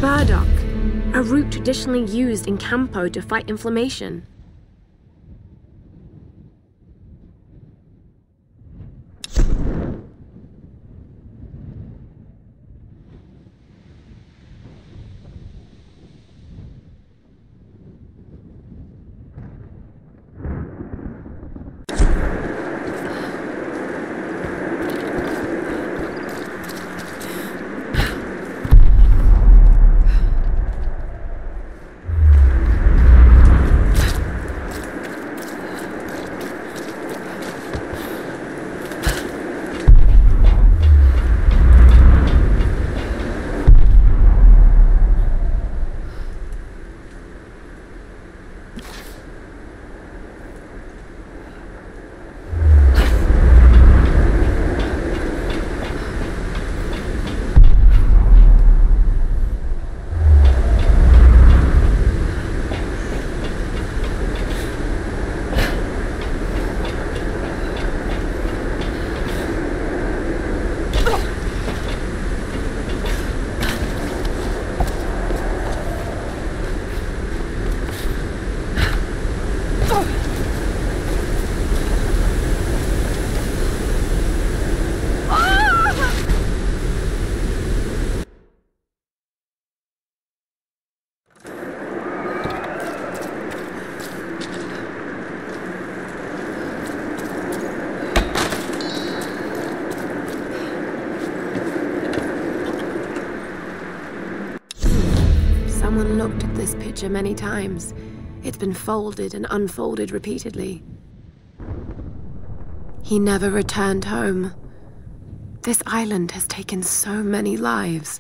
Burdock, a root traditionally used in Campo to fight inflammation. Someone looked at this picture many times. It's been folded and unfolded repeatedly. He never returned home. This island has taken so many lives.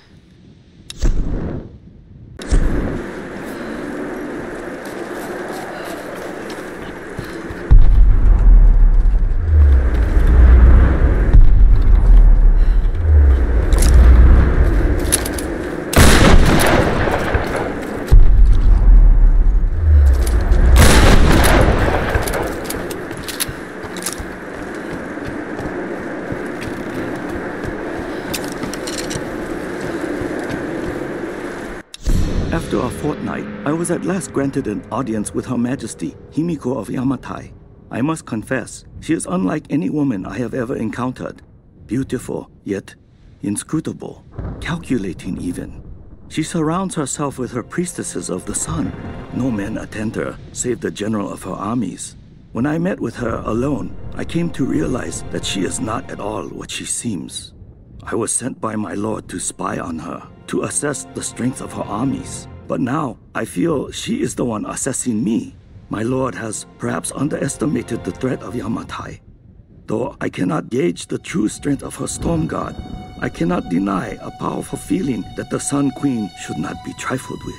After a fortnight, I was at last granted an audience with Her Majesty, Himiko of Yamatai. I must confess, she is unlike any woman I have ever encountered. Beautiful, yet inscrutable, calculating even. She surrounds herself with her priestesses of the sun. No men attend her, save the general of her armies. When I met with her alone, I came to realize that she is not at all what she seems. I was sent by my lord to spy on her, to assess the strength of her armies. But now, I feel she is the one assessing me. My lord has perhaps underestimated the threat of Yamatai. Though I cannot gauge the true strength of her storm god, I cannot deny a powerful feeling that the Sun Queen should not be trifled with.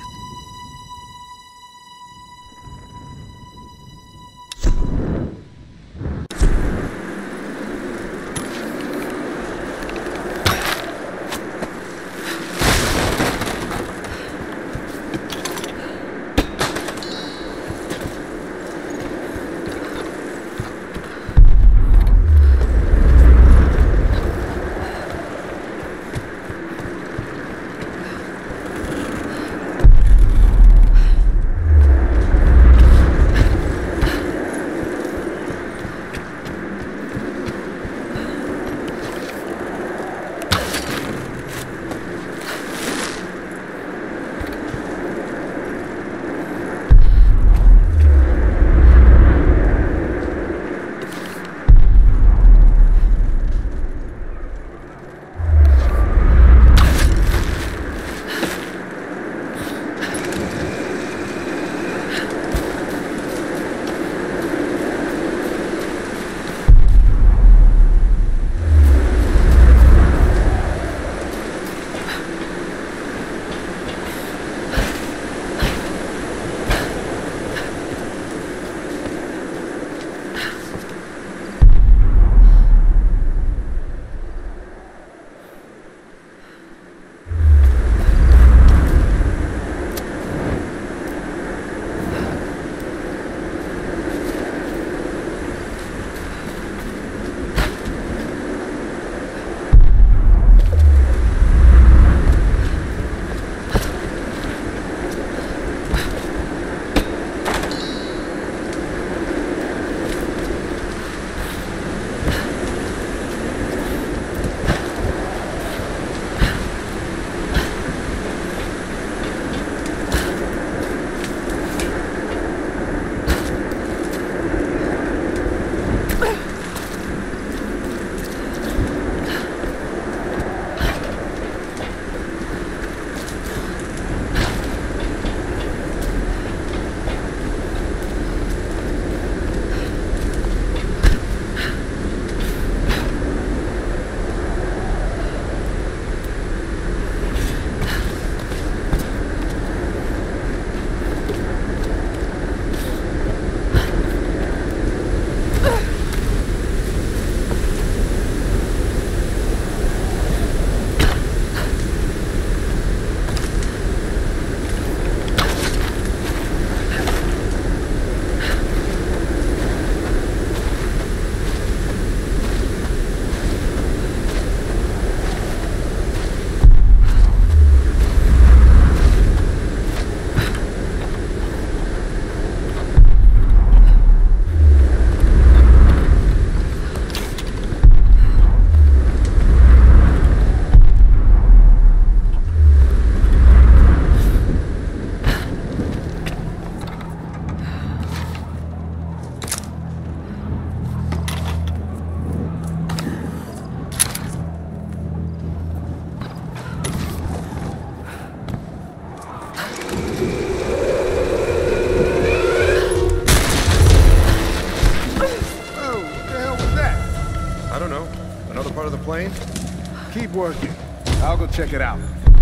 part of the plane? Keep working. I'll go check it out.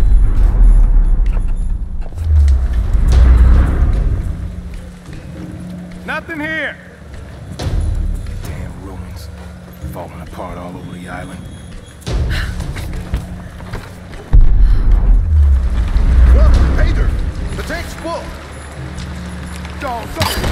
Nothing here! Damn ruins. Falling apart all over the island. Well, Peter! The tank's full! Don't!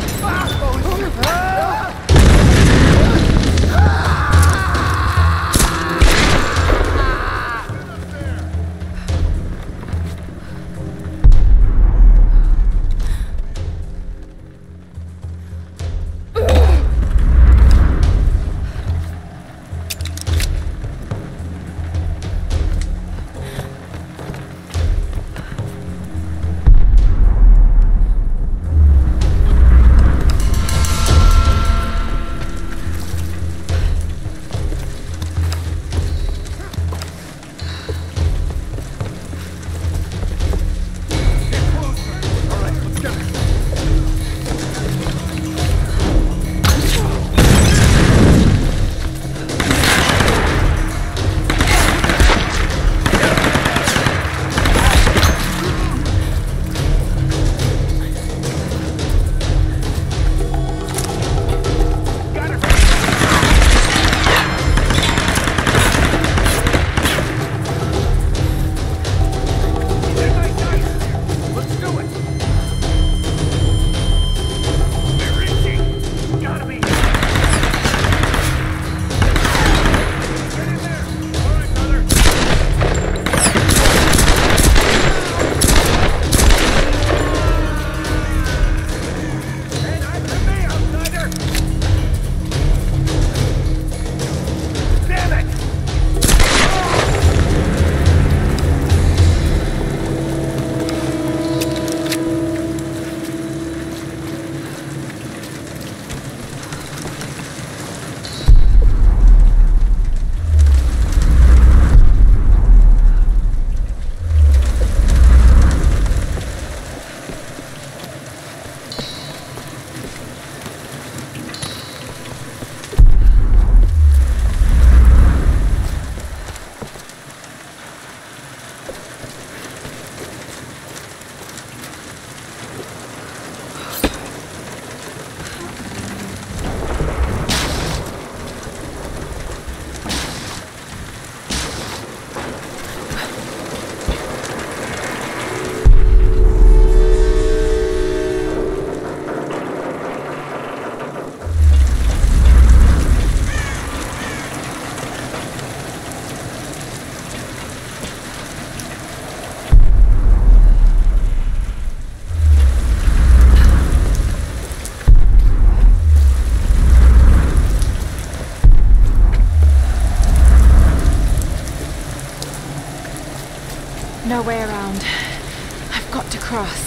No way around. I've got to cross.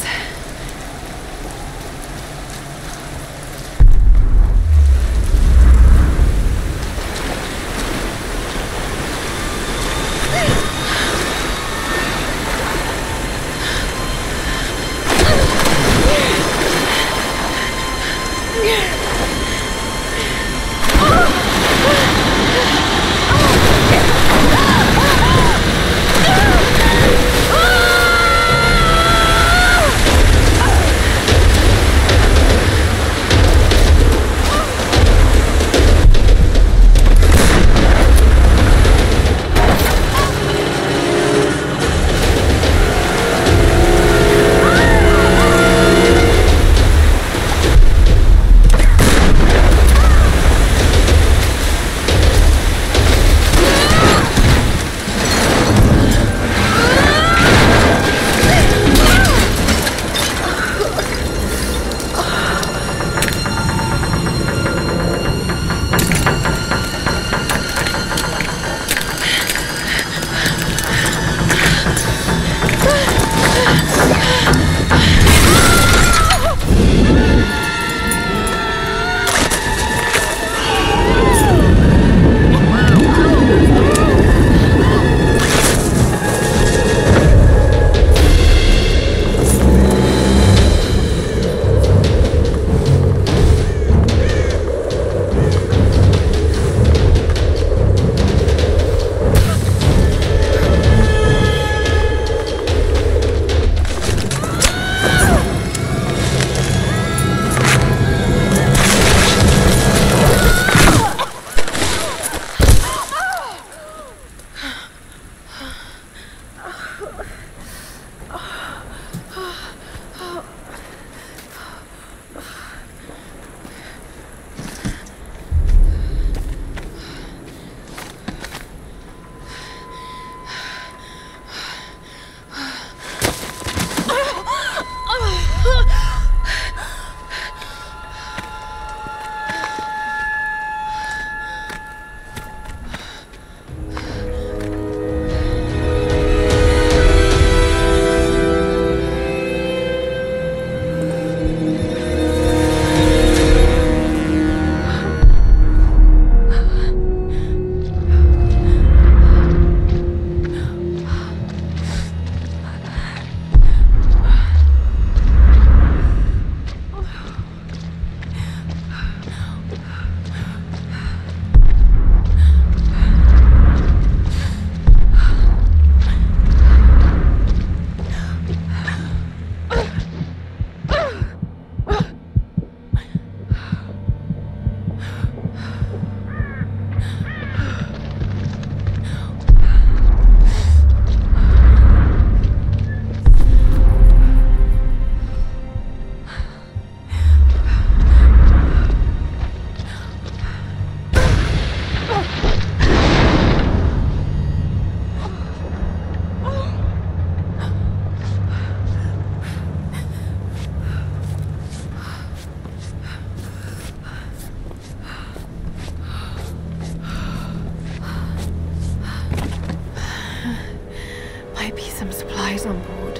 eyes on board.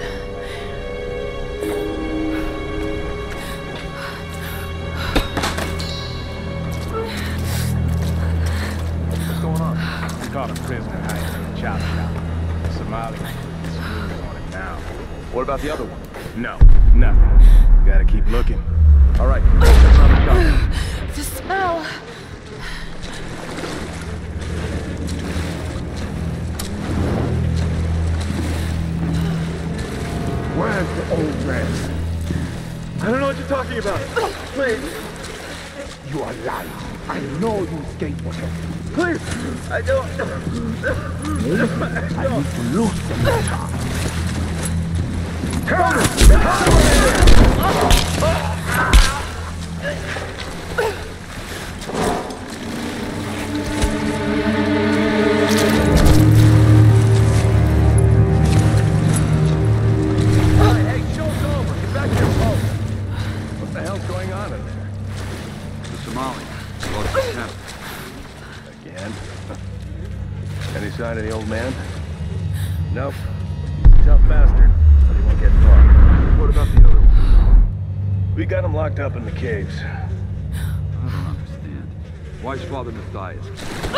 What's going on? We caught a prisoner hiding in the chop shop. Somali screws on it now. What about the other one? No, nothing. Gotta keep looking. All right, check around the shop. The smell! Where's the old man? I don't know what you're talking about. Please. You are lying. I know you escaped with him. Please. I don't. I need to loosen the charm. Hey, show's over. Get back to your post. What the hell's going on in there? The Somali. Lost his temper. Again? Any sign of the old man? Nope. He's a tough bastard, but he won't get far. What about the other one? We got him locked up in the caves. I don't understand. Why's Father Matthias?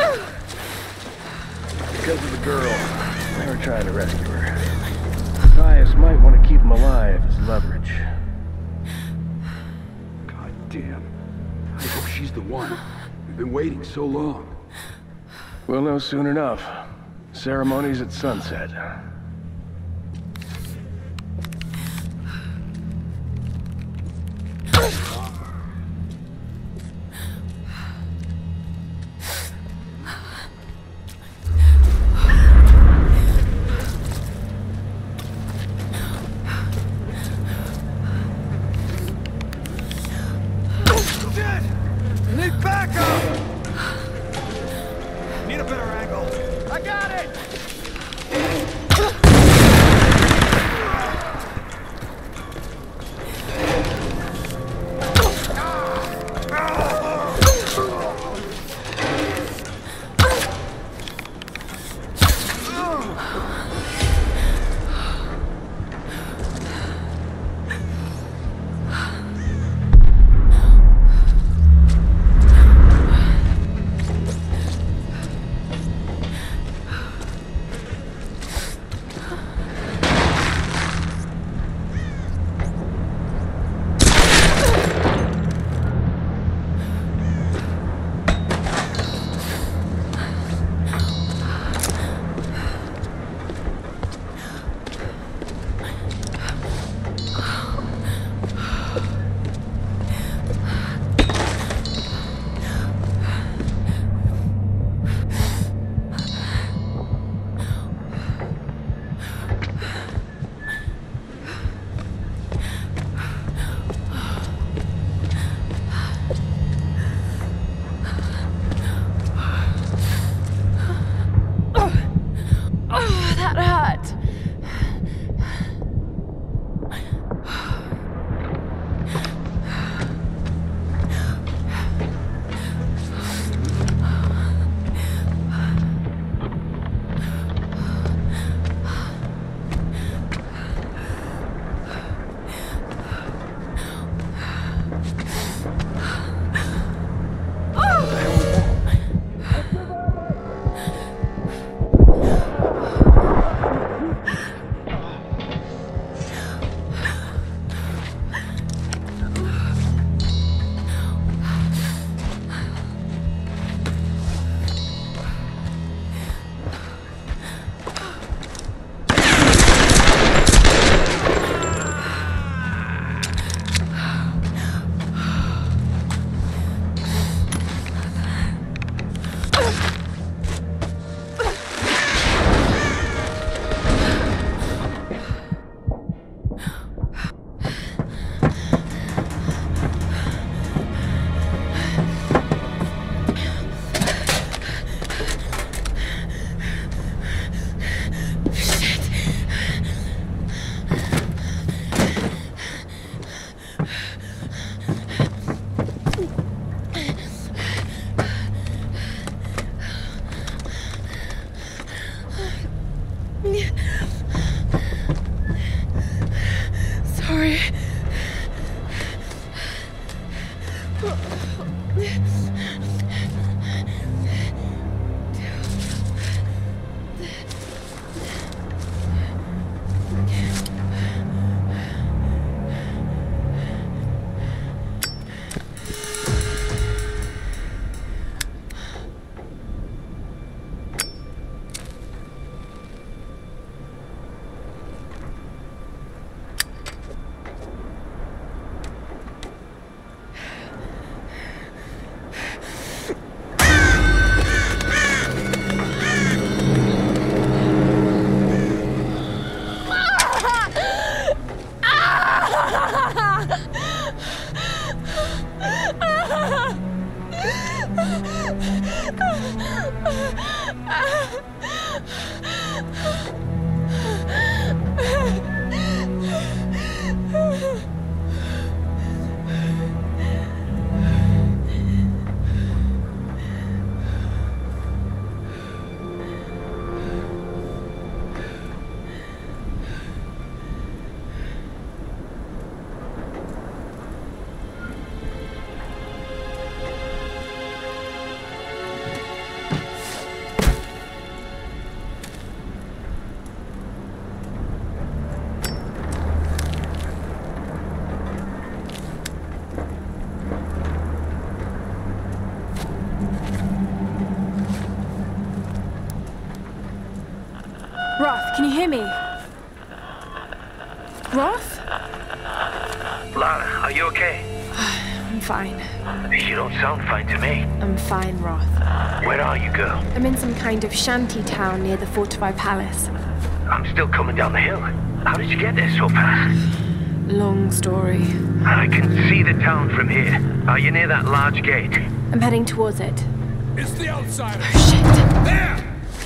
Because of the girl. They were trying to rescue her. Matthias might want to keep him alive as leverage. God damn. I hope she's the one. We've been waiting so long. We'll know soon enough. Ceremonies at sunset. Need backup! Need a better angle. I got it! Roth, can you hear me? Roth? Lara, are you okay? I'm fine. You don't sound fine to me. I'm fine, Roth. Where are you, girl? I'm in some kind of shanty town near the fortified palace. I'm still coming down the hill. How did you get there so fast? Long story. I can see the town from here. Are you near that large gate? I'm heading towards it. It's the outsider. Oh, shit. There!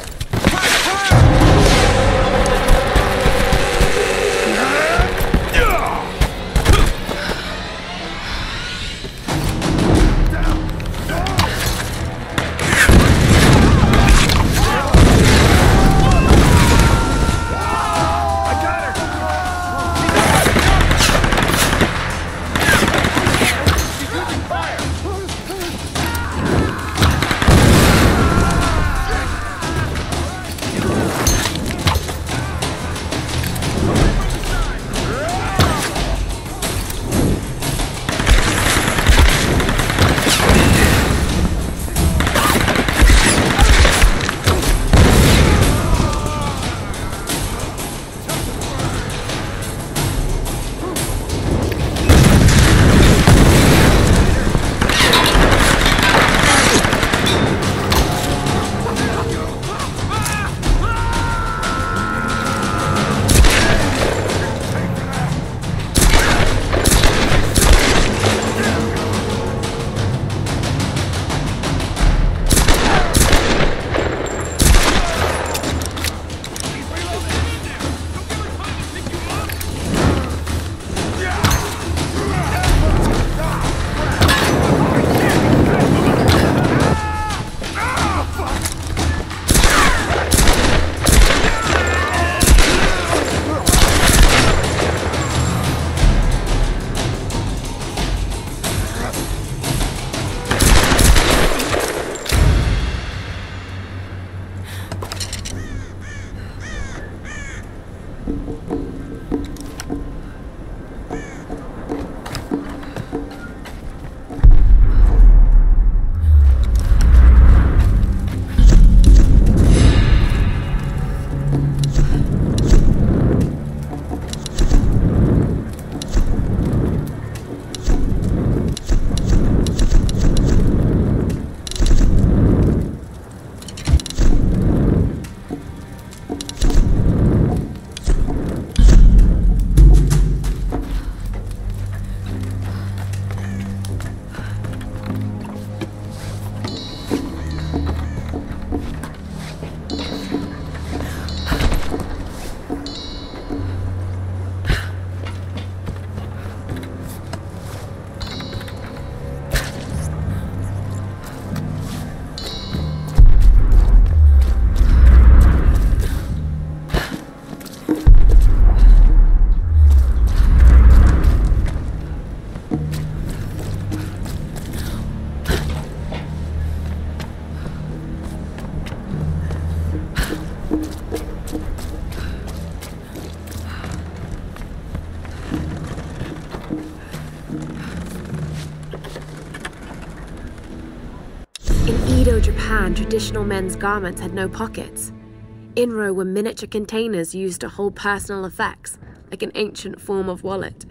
Japan, traditional men's garments had no pockets. In-row were miniature containers used to hold personal effects, like an ancient form of wallet.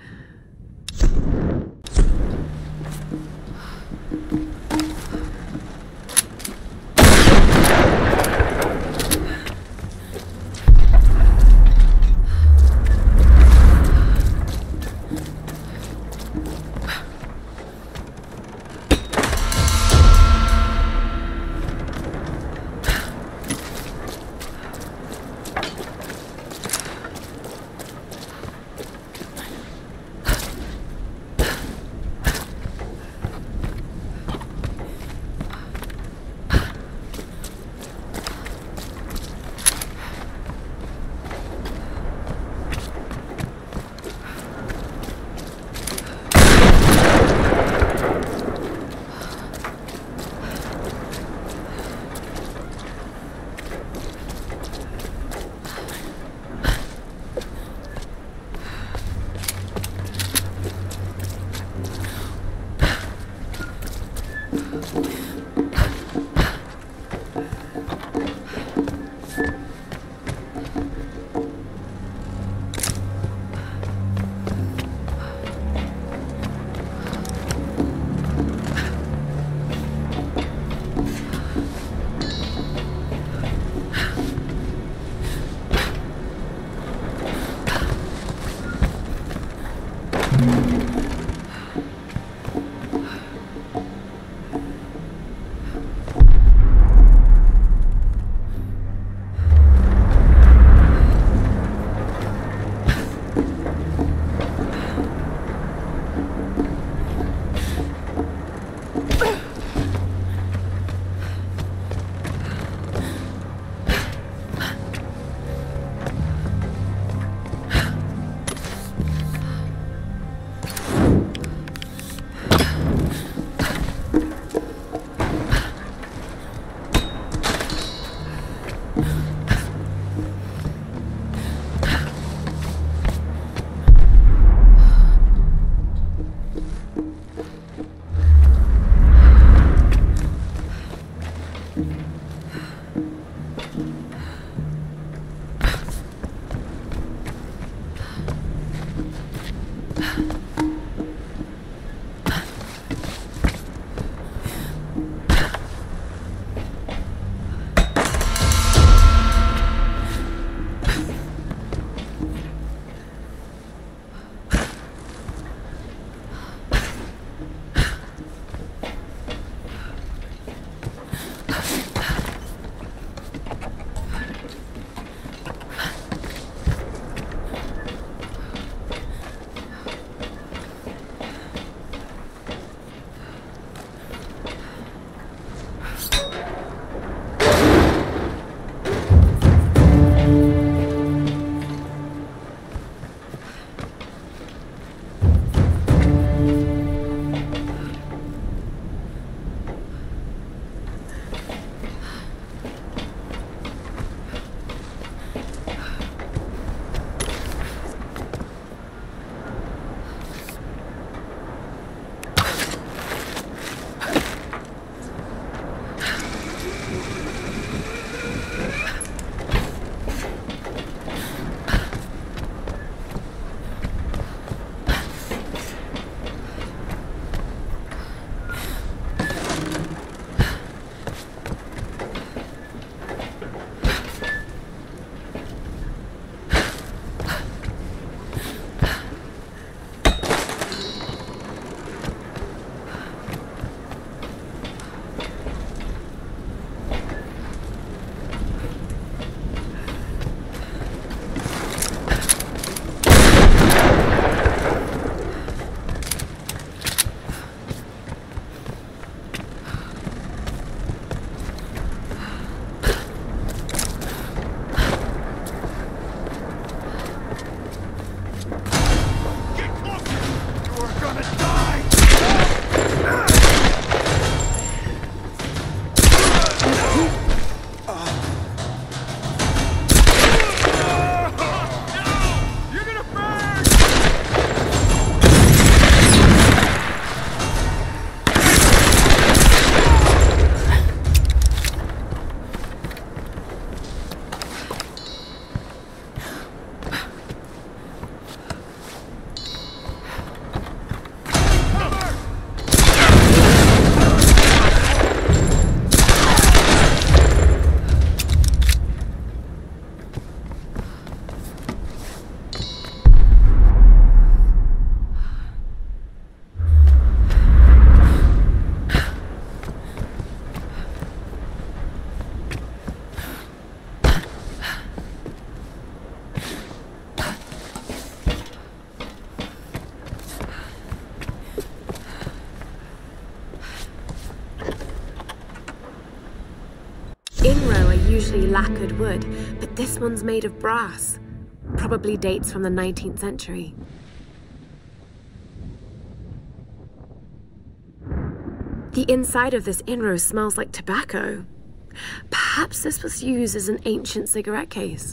Inro are usually lacquered wood, but this one's made of brass. Probably dates from the 19th century. The inside of this Inro smells like tobacco. Perhaps this was used as an ancient cigarette case.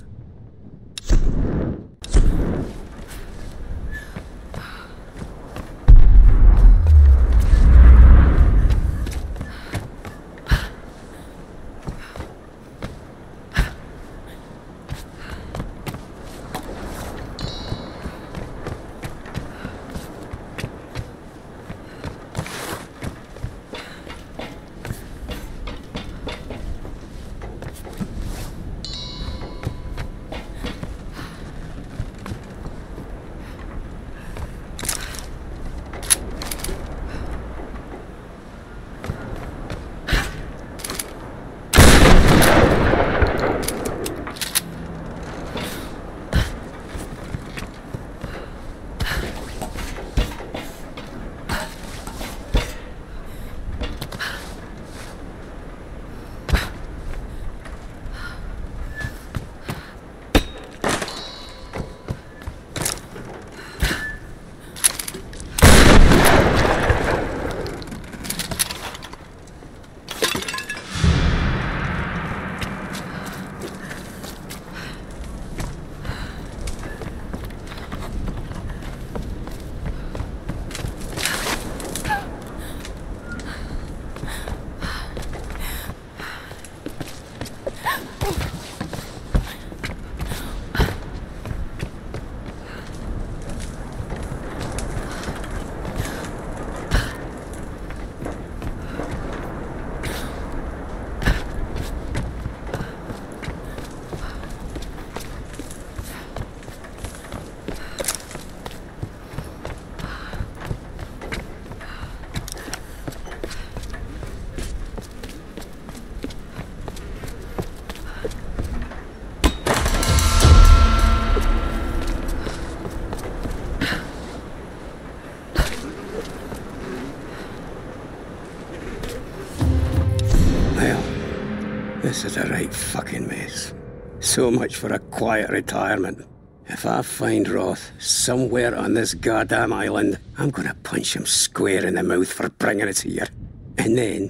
This is a right fucking mess. So much for a quiet retirement. If I find Roth somewhere on this goddamn island, I'm gonna punch him square in the mouth for bringing us here. And then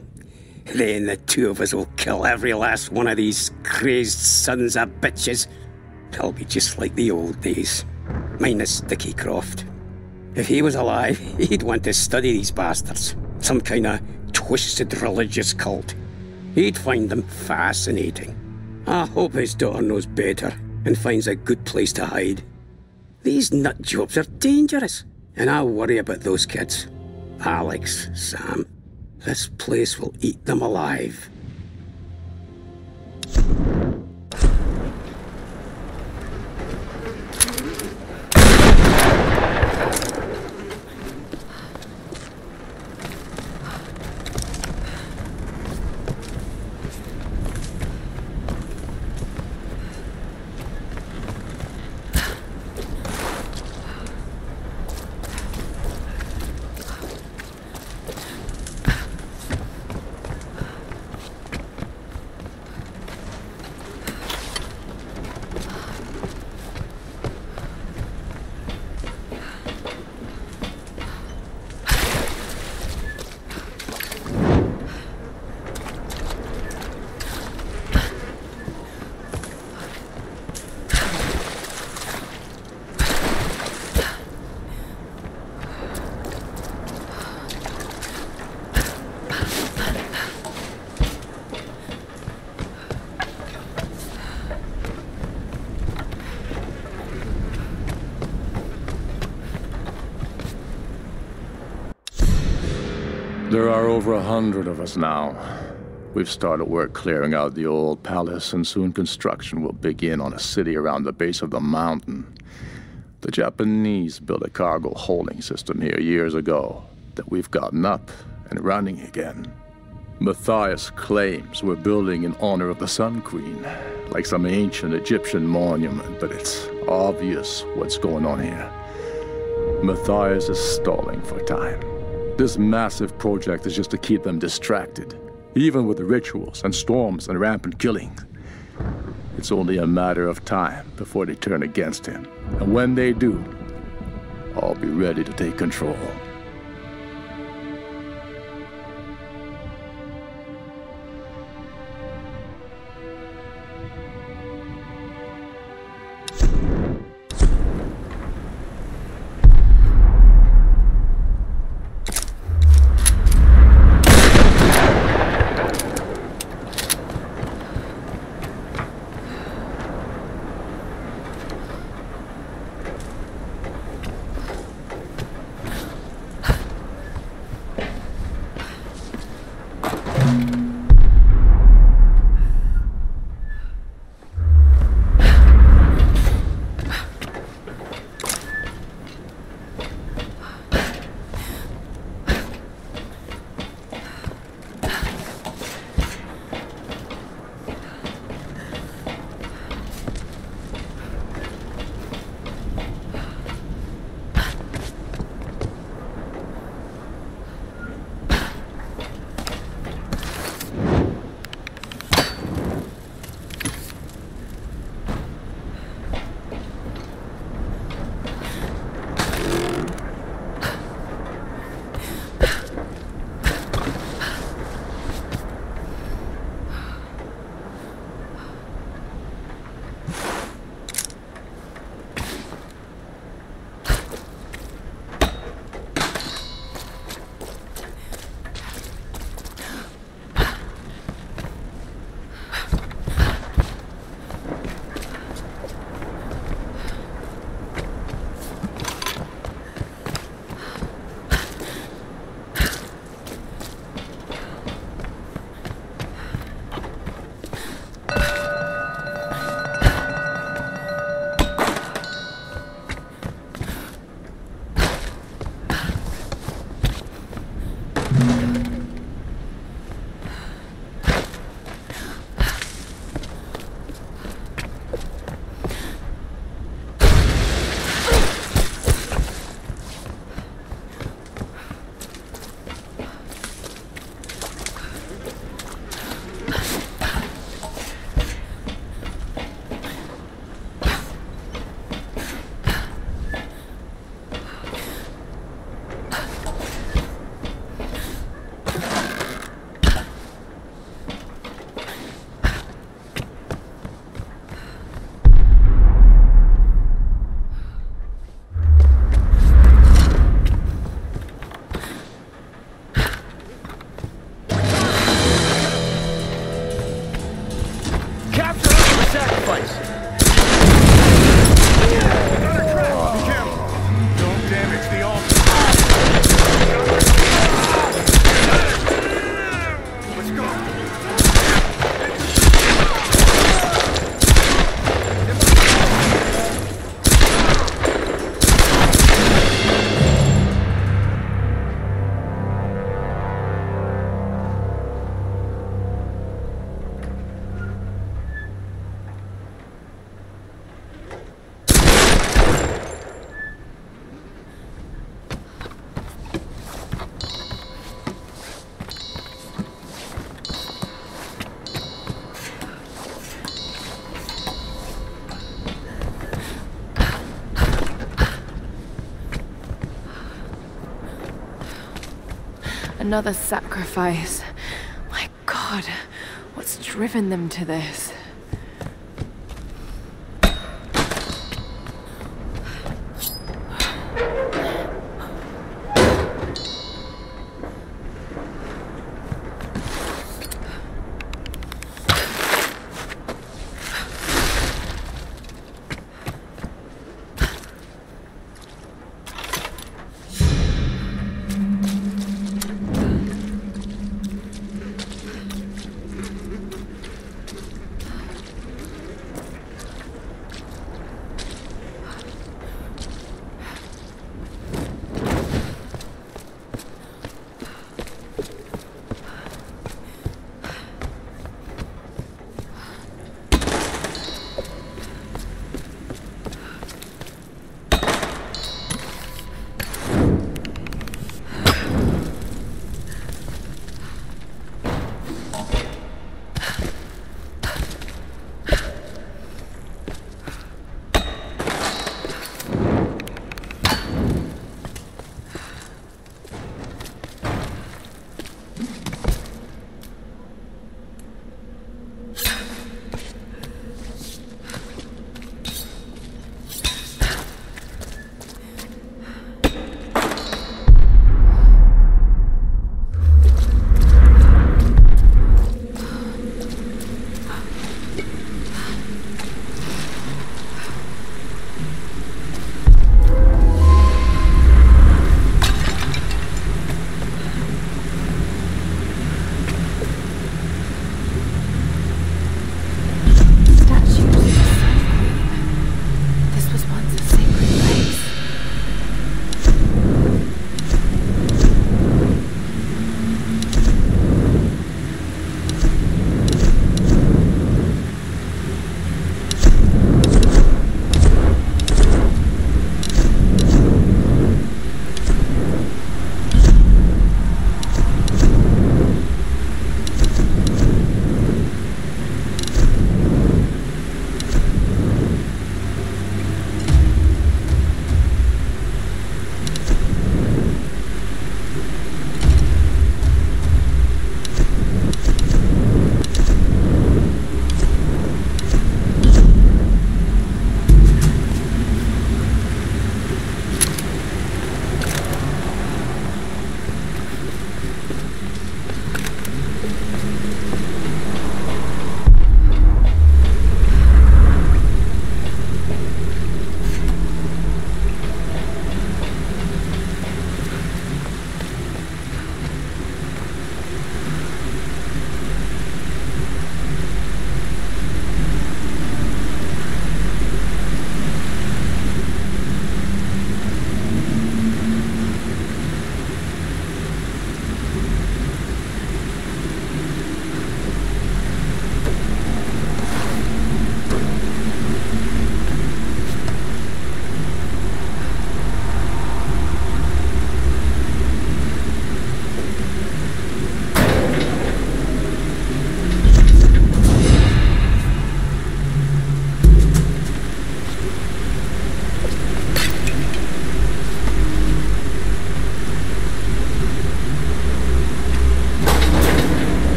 the two of us will kill every last one of these crazed sons of bitches. It'll be just like the old days. Minus Dickie Croft. If he was alive, he'd want to study these bastards. Some kind of twisted religious cult. He'd find them fascinating. I hope his daughter knows better and finds a good place to hide. These nut jobs are dangerous, and I worry about those kids. Alex, Sam, this place will eat them alive. There are over 100 of us now. We've started work clearing out the old palace, and soon construction will begin on a city around the base of the mountain. The Japanese built a cargo holding system here years ago that we've gotten up and running again. Matthias claims we're building in honor of the Sun Queen, like some ancient Egyptian monument, but it's obvious what's going on here. Matthias is stalling for time. This massive project is just to keep them distracted. Even with the rituals and storms and rampant killings, it's only a matter of time before they turn against him. And when they do, I'll be ready to take control. Another sacrifice. My God, what's driven them to this?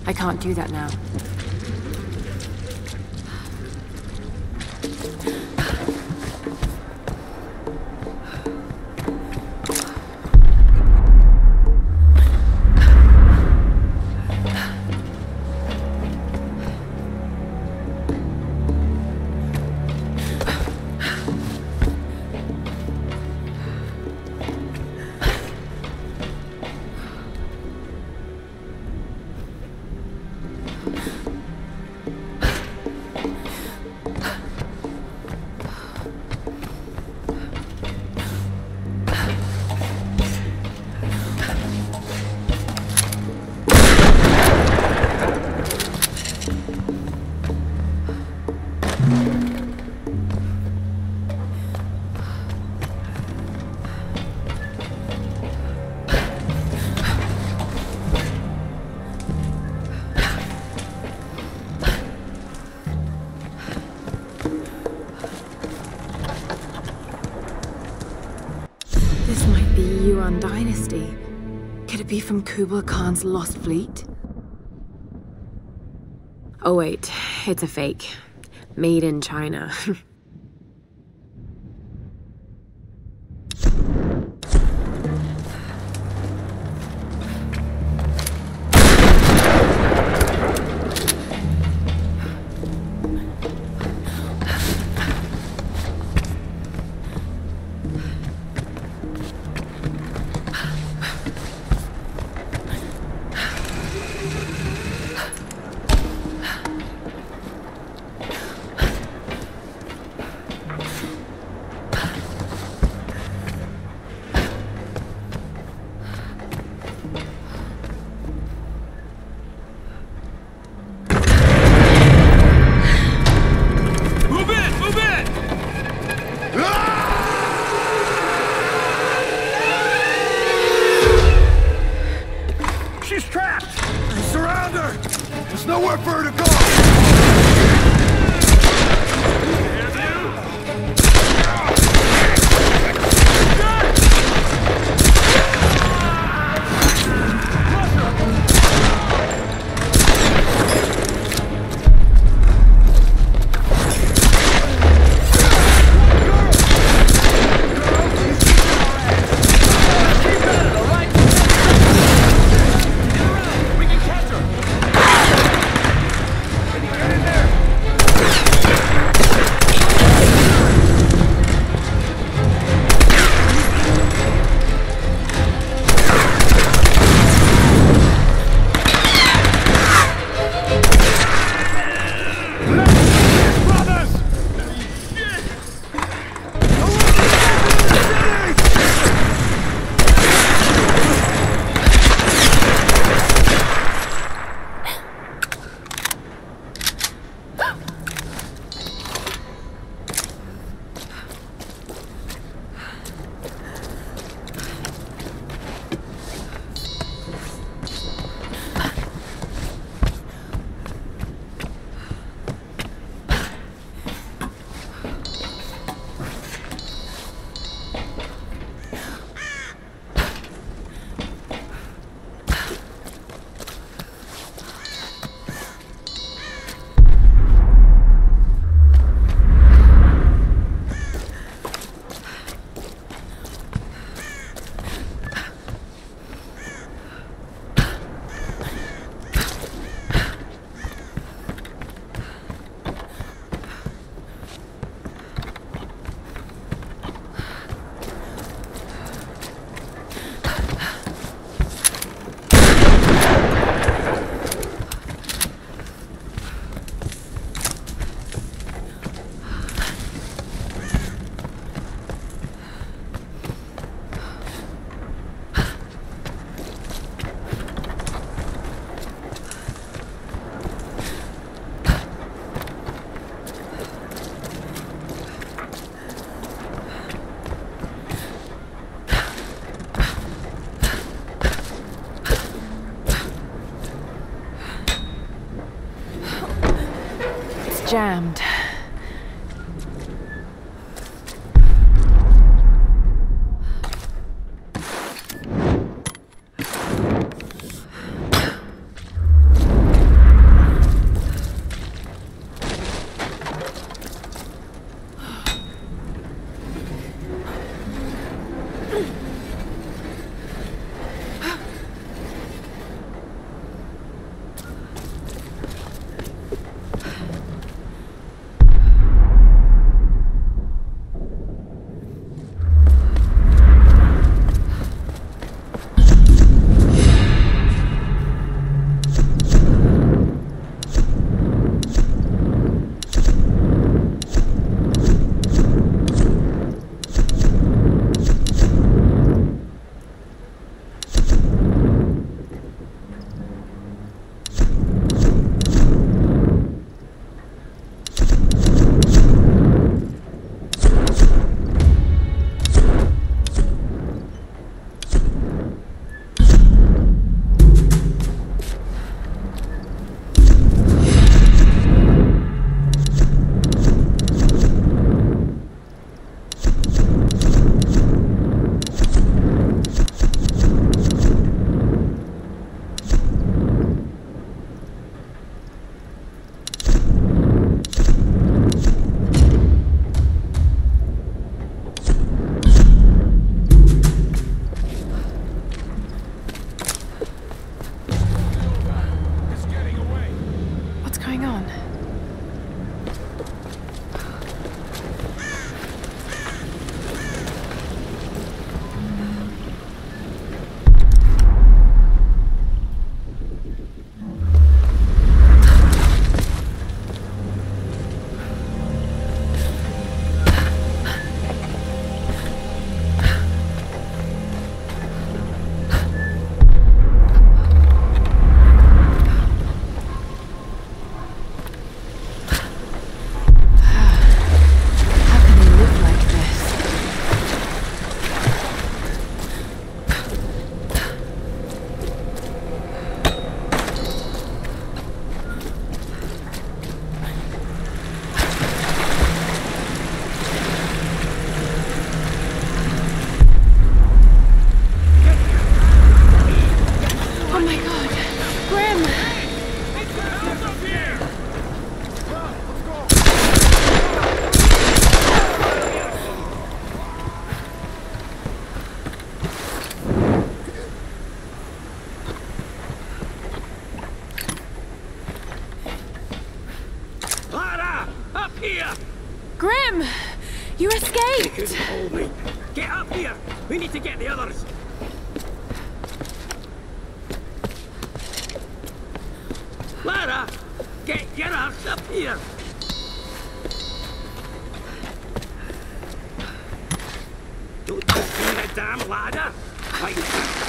I can't do that now. Dynasty. Could it be from Kublai Khan's lost fleet? Oh wait, it's a fake. Made in China. Jammed. couldn't hold me. Get up here! We need to get the others! Lara! Get your ass up here! Don't you see the damn ladder? Right.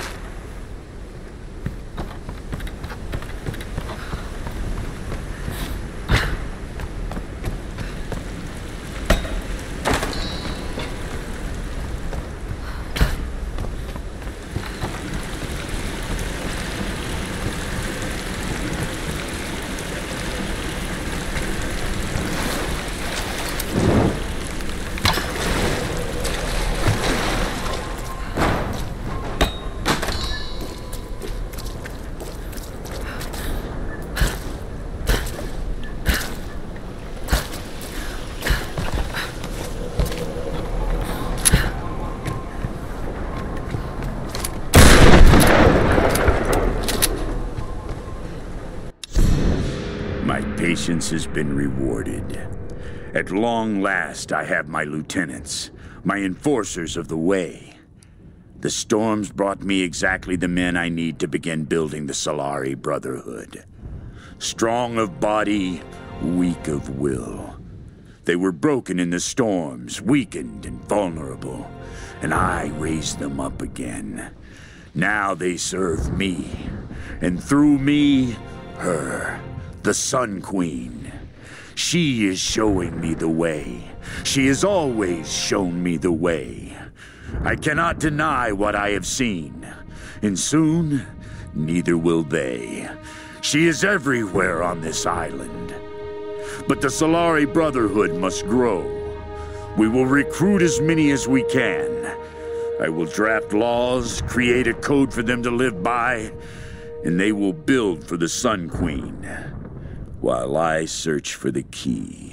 Patience has been rewarded. At long last, I have my lieutenants, my enforcers of the way. The storms brought me exactly the men I need to begin building the Solari Brotherhood. Strong of body, weak of will. They were broken in the storms, weakened and vulnerable, and I raised them up again. Now they serve me, and through me, her. The Sun Queen. She is showing me the way. She has always shown me the way. I cannot deny what I have seen, and soon, neither will they. She is everywhere on this island. But the Solari Brotherhood must grow. We will recruit as many as we can. I will draft laws, create a code for them to live by, and they will build for the Sun Queen. While I search for the key.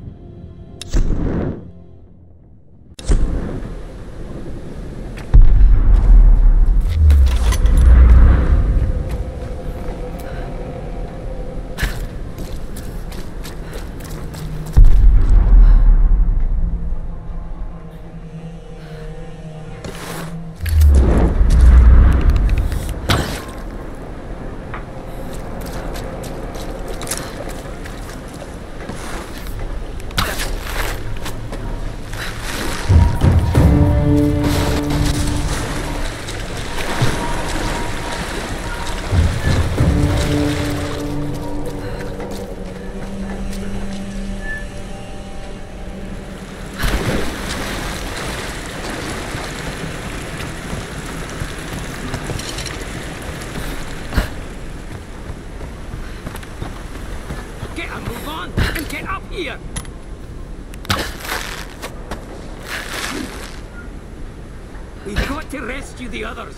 We've got to rescue the others.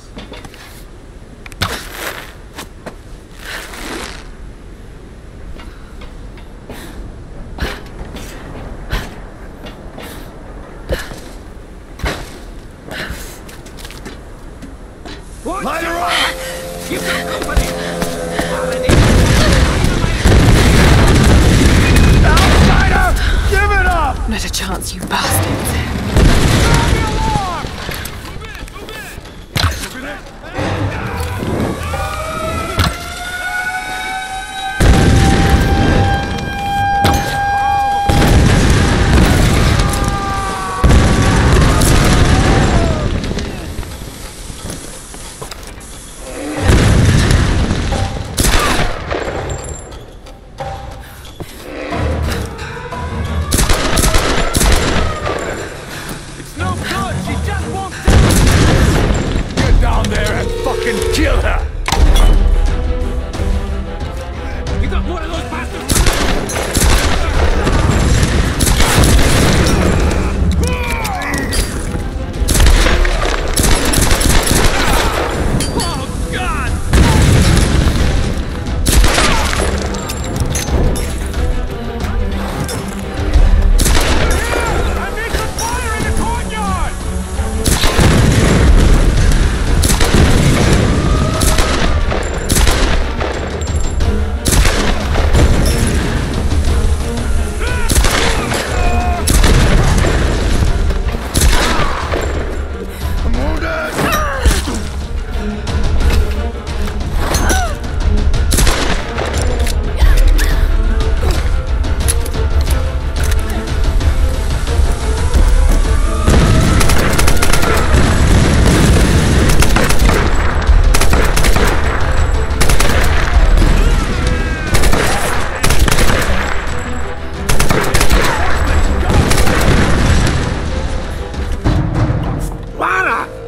Light her up! You've got company! Outsider! Give it up! Not a chance, you bastards. Kill her! You got more of those bastards! Oh, God! I made some fire in the courtyard!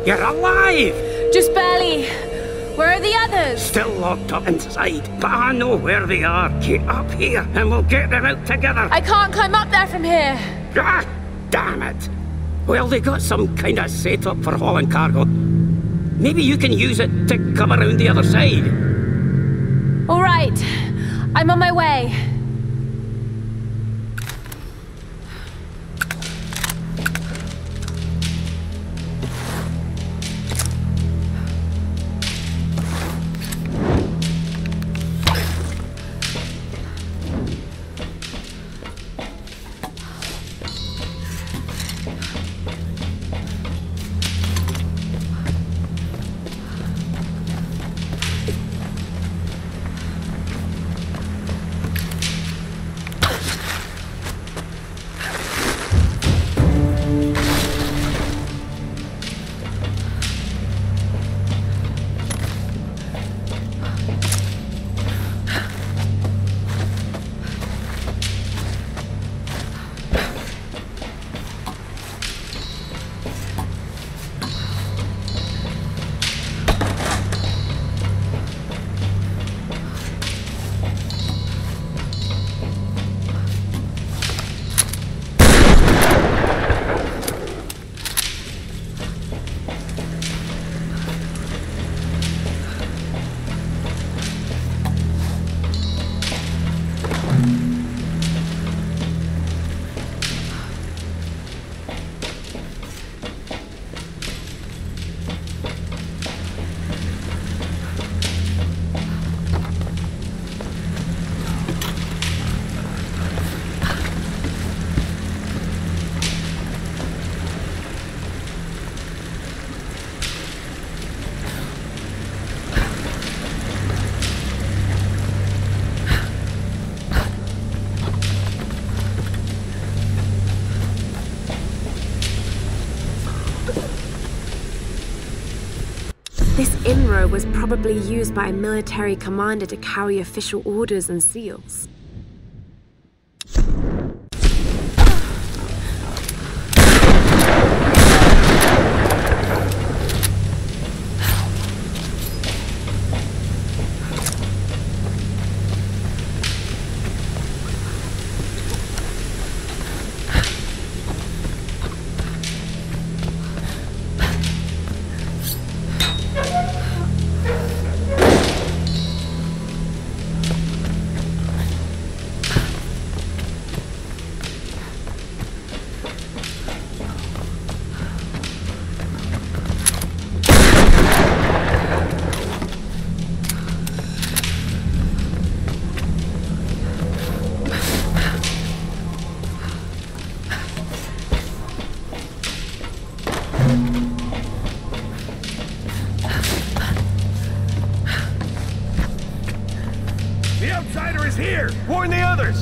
You're alive! Just barely. Where are the others? Still locked up inside, but I know where they are. Get up here and we'll get them out together. I can't climb up there from here. Ah, damn it. Well, they got some kind of setup for hauling cargo. Maybe you can use it to come around the other side. All right. I'm on my way. This inroad was probably used by a military commander to carry official orders and seals. The outsider is here! Warn the others!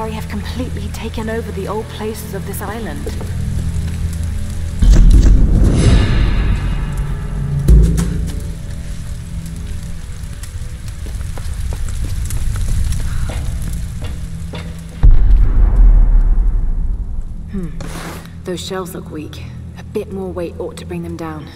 Yamatai have completely taken over the old places of this island. Those shells look weak. A bit more weight ought to bring them down.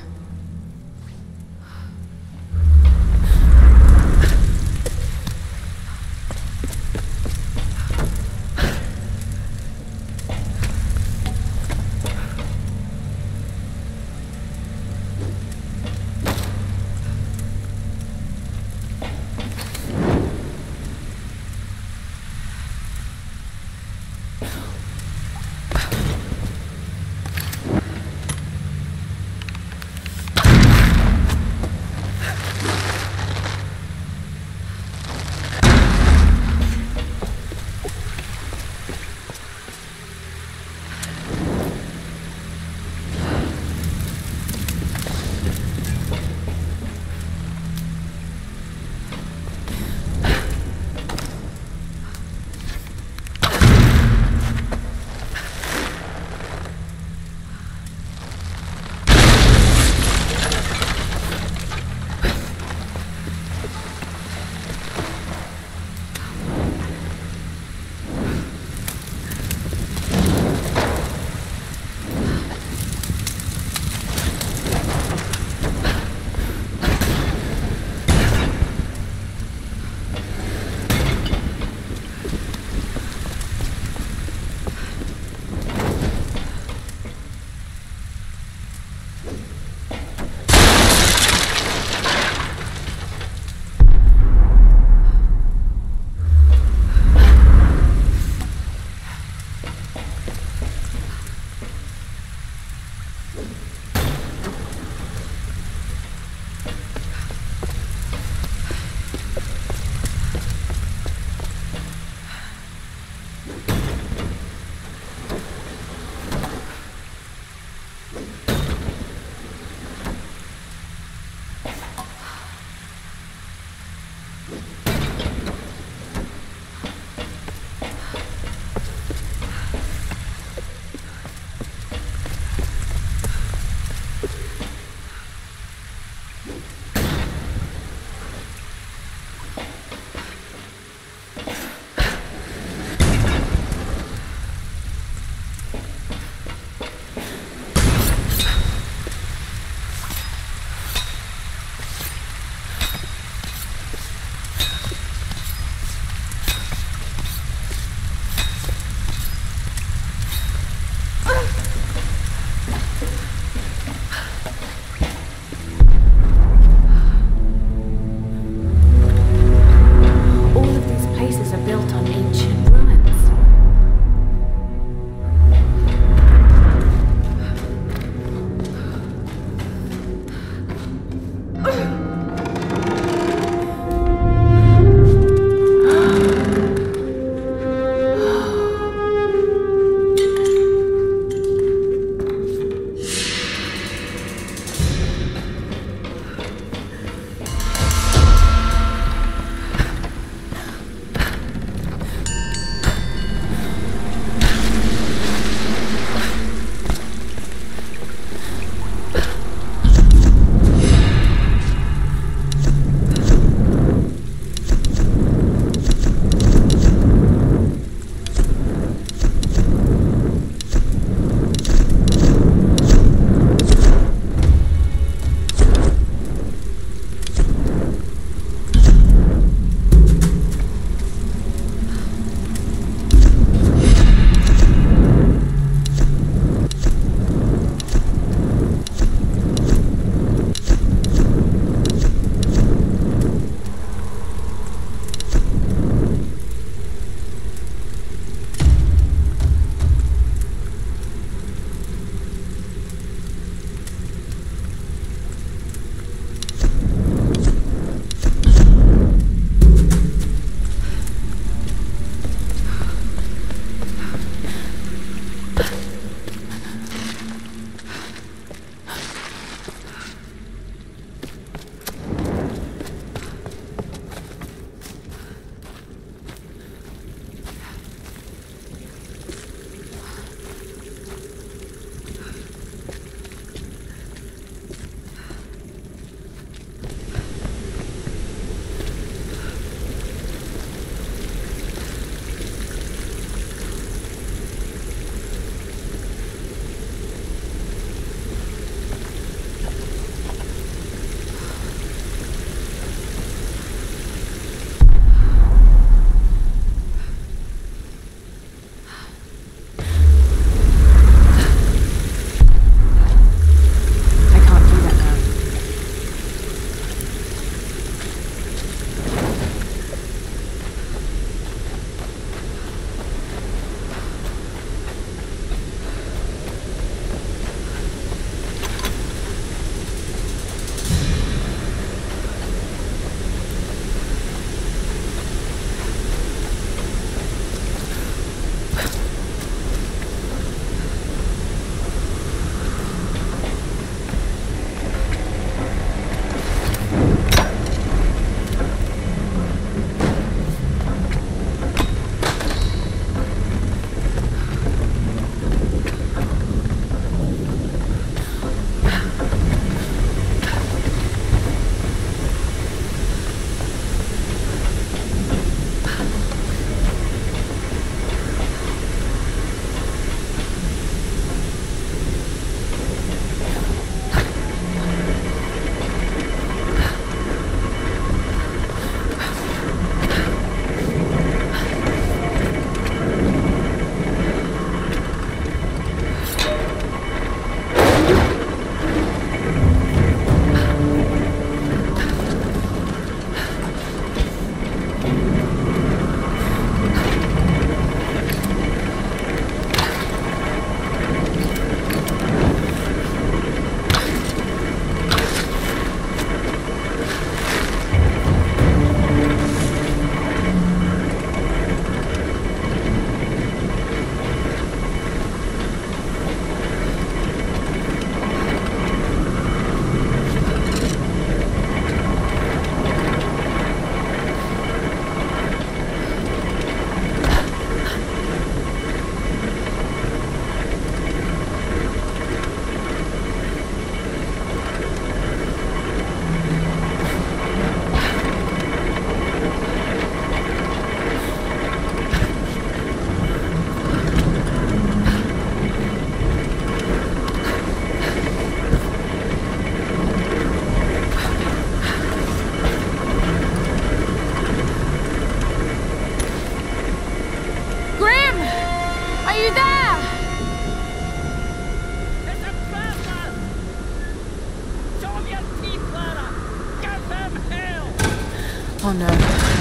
Oh no.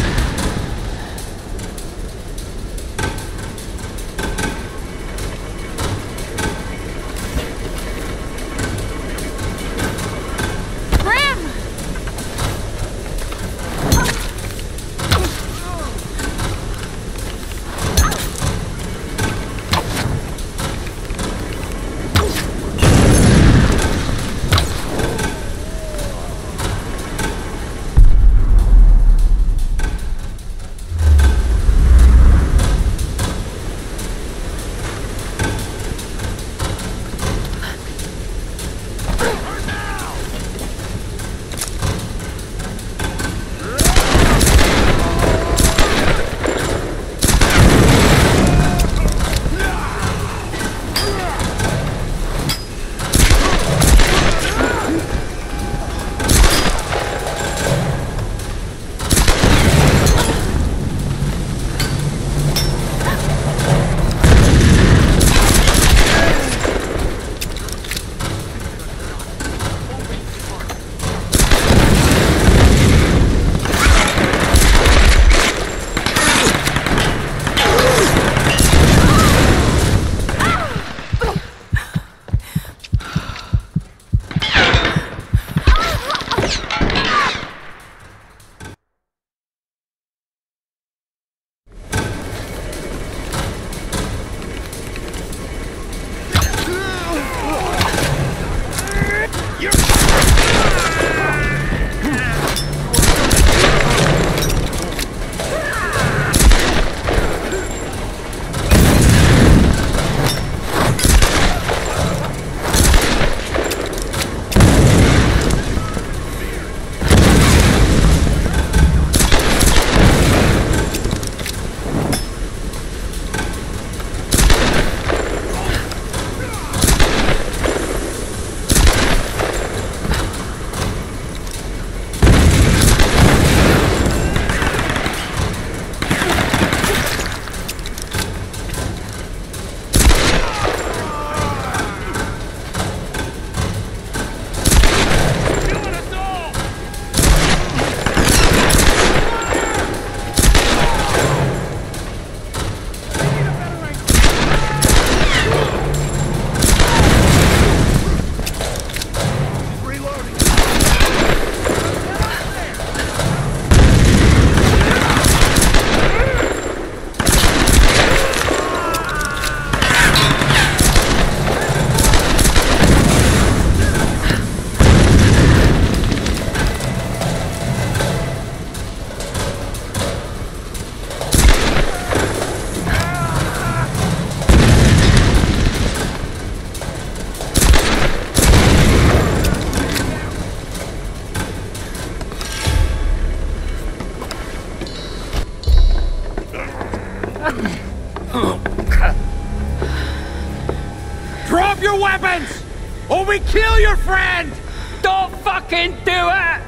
Drop your weapons! Or we kill your friend! Don't fucking do it!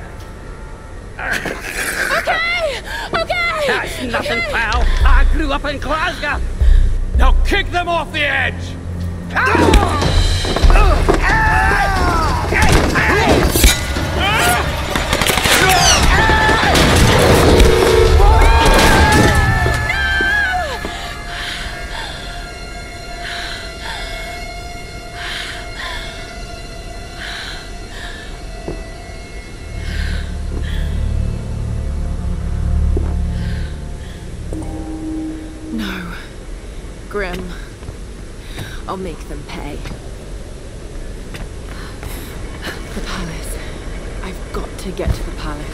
Okay! Okay! That's nothing, pal. I grew up in Glasgow. Now kick them off the edge! No. Grim. I'll make them pay. The palace. I've got to get to the palace.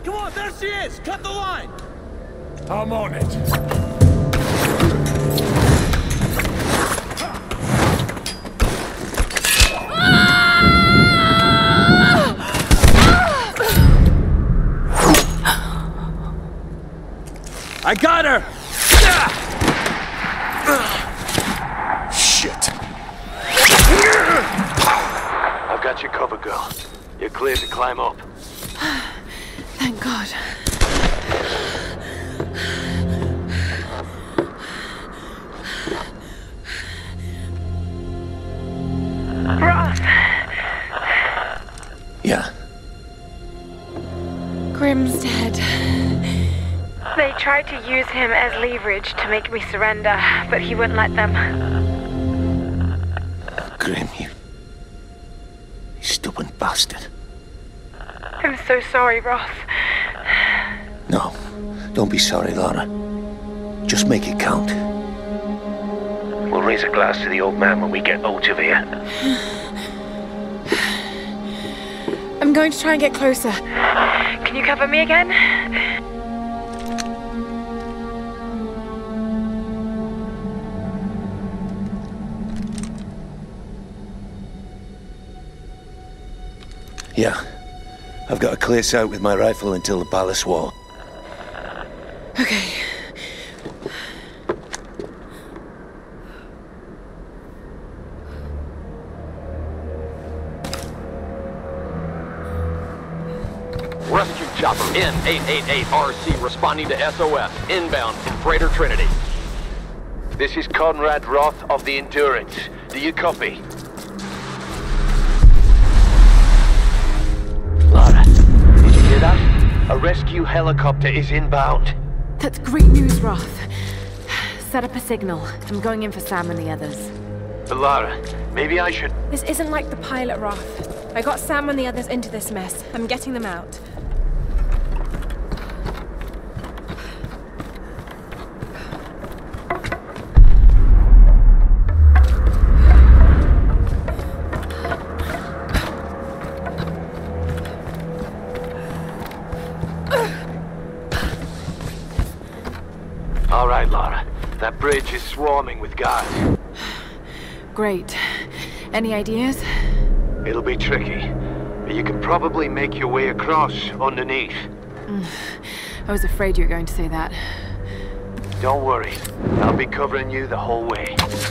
Come on, there she is! Cut the line! I'm on it. I got her! Shit. I've got you covered, girl. You're clear to climb up. Thank God. Roth! Yeah. Grim's dead. They tried to use him as leverage to make me surrender, but he wouldn't let them. Grim, you stubborn bastard. I'm so sorry, Roth. No, don't be sorry, Lara. Just make it count. We'll raise a glass to the old man when we get out of here. I'm going to try and get closer. Can you cover me again? Yeah. I've got a clear sight with my rifle until the palace wall. Okay. Rescue chopper N888RC responding to SOS. Inbound from Freighter Trinity. This is Conrad Roth of the Endurance. Do you copy? Lara, did you hear that? A rescue helicopter is inbound. That's great news, Roth. Set up a signal. I'm going in for Sam and the others. But Lara, maybe I should... This isn't like the pilot, Roth. I got Sam and the others into this mess. I'm getting them out. All right, Lara. That bridge is swarming with guards. Great. Any ideas? It'll be tricky, but you can probably make your way across underneath. I was afraid you were going to say that. Don't worry. I'll be covering you the whole way.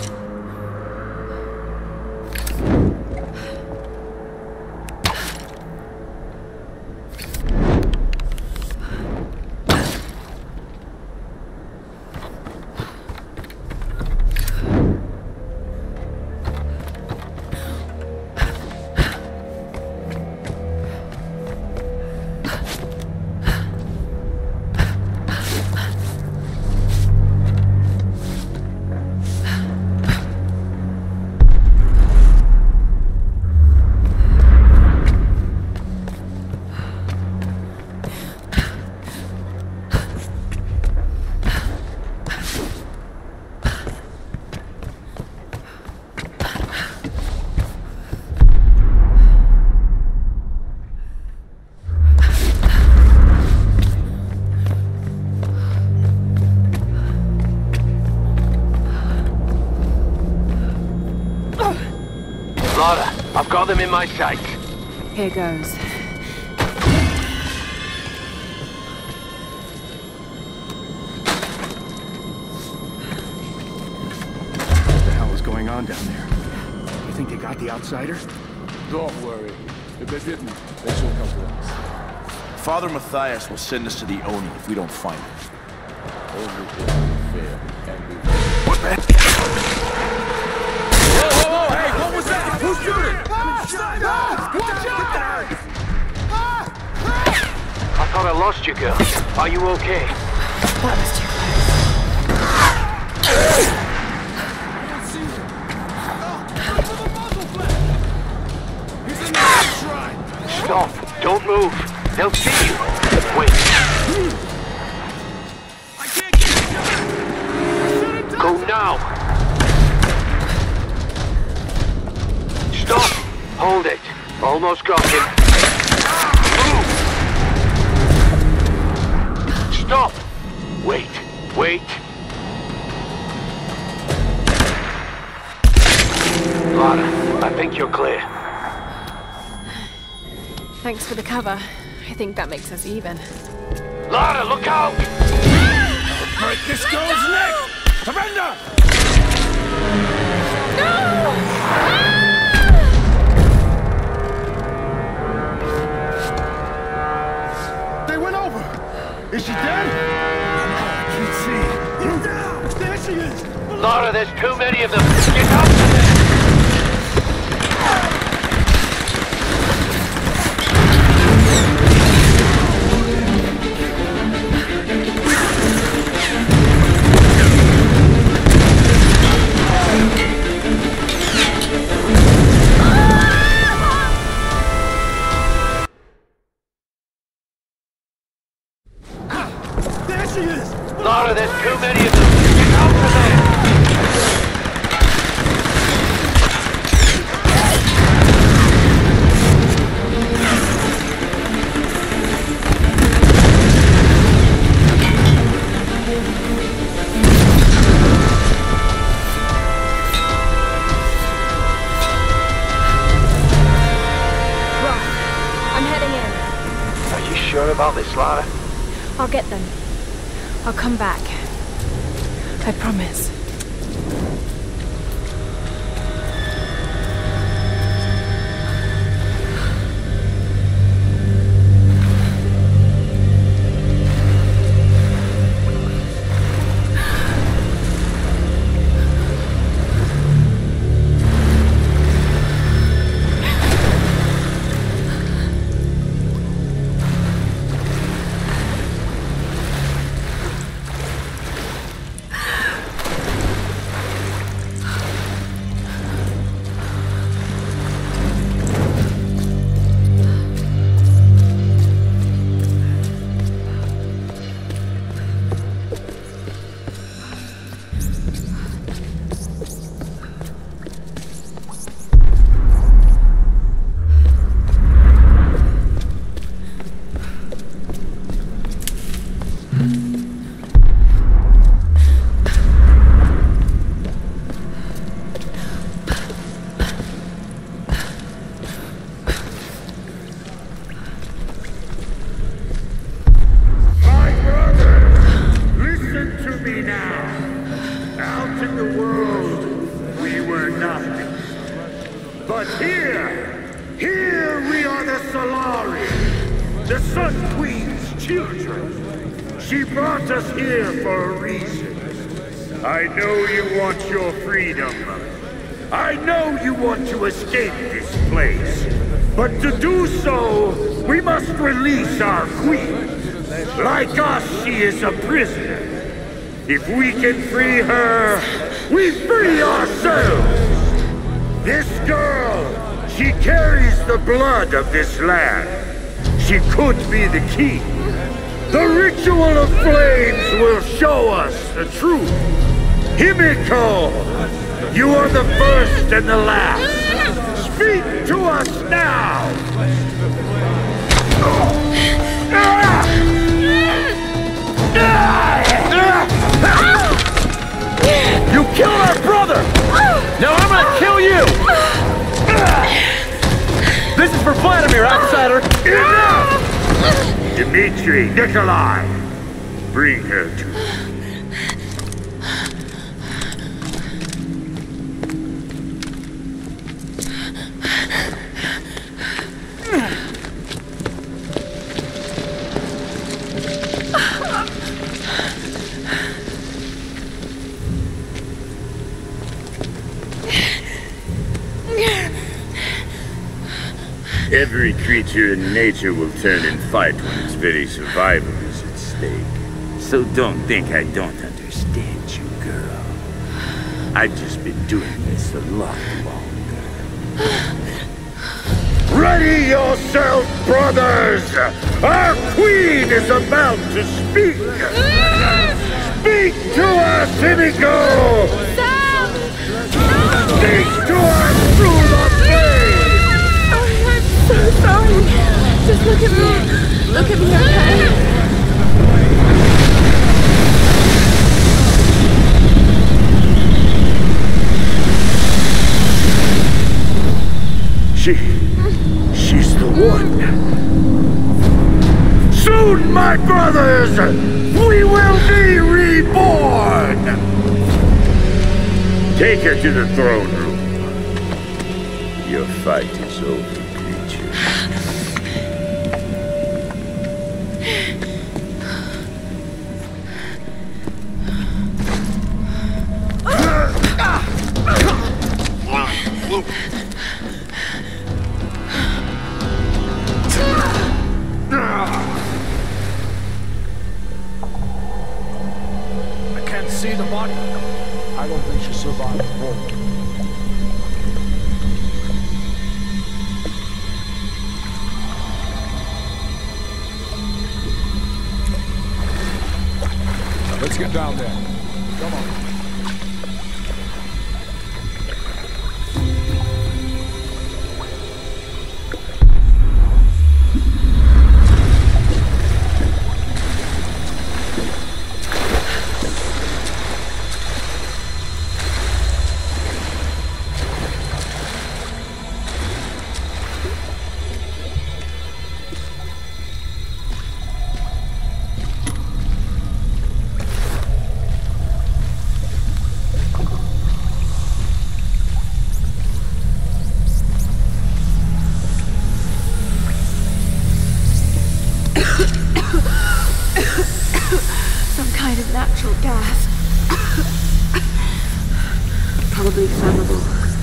Lara, I've got them in my sight. Here goes. What the hell is going on down there? You think they got the outsider? Don't worry. If they didn't, they should come to us. Father Matthias will send us to the Oni if we don't find him. Only if we fail and we... What the heck? Whoa, hey, what was that? Who's shooting? Watch out! I thought I lost you, girl. Are you okay? That was too close. Stop. Don't move. They'll see you. Wait. Go now. Stop. Hold it. Almost got him. Move. stop! Wait, wait. Lara, I think you're clear. Thanks for the cover. I think that makes us even. Lara, look out! Break this girl's neck! Surrender! They went over! Is she dead? I can't see. Get down! There she is! Lara, there's too many of them! Get out of there! There she is! Lara, there's too many of them! Get out of there! I'm heading in. Are you sure about this, Lara? I'll get them. I'll come back. I promise. But here we are the Solari, the Sun Queen's children. She brought us here for a reason. I know you want your freedom. I know you want to escape this place. But to do so, we must release our queen. Like us, she is a prisoner. If we can free her, we free ourselves. This girl, she carries the blood of this land. She could be the key. The ritual of flames will show us the truth. Himiko, you are the first and the last. Speak to us now. You killed our brother! Now I'm gonna kill you! This is for Vladimir, outsider! Enough! Dmitri, Nikolai, bring her to me. Every creature in nature will turn and fight when its very survival is at stake. So don't think I don't understand you, girl. I've just been doing this a lot longer. Ready yourself, brothers! Our queen is about to speak! Speak to us, Himiko! Sam! Speak to us through the flame! I'm so sorry. Just look at me. Look at me, okay? She's the one. Soon, my brothers, we will be reborn! Take her to the throne room. Your fight is over, creature. I can't see the body. I don't think she survived the war. Let's get down there. Come on. Some kind of natural gas. Probably flammable.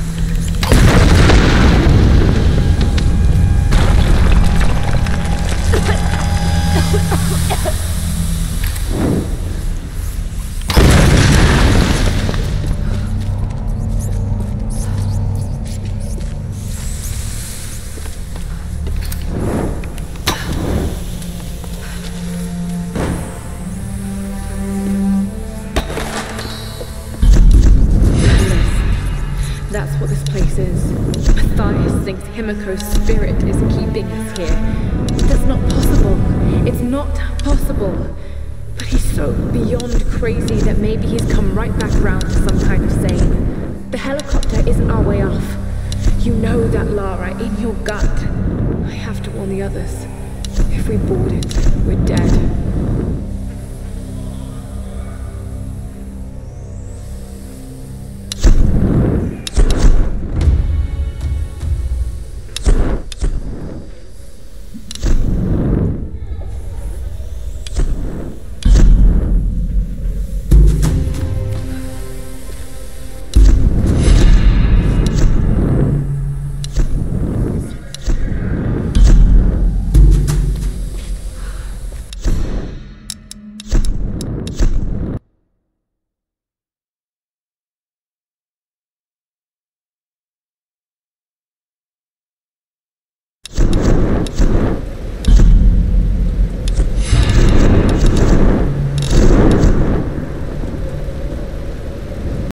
That's what this place is. Matthias thinks Himiko's spirit is keeping us here. That's not possible. It's not possible. But he's so beyond crazy that maybe he's come right back round to some kind of sane. The helicopter isn't our way off. You know that, Lara, in your gut. I have to warn the others. If we board it, we're dead.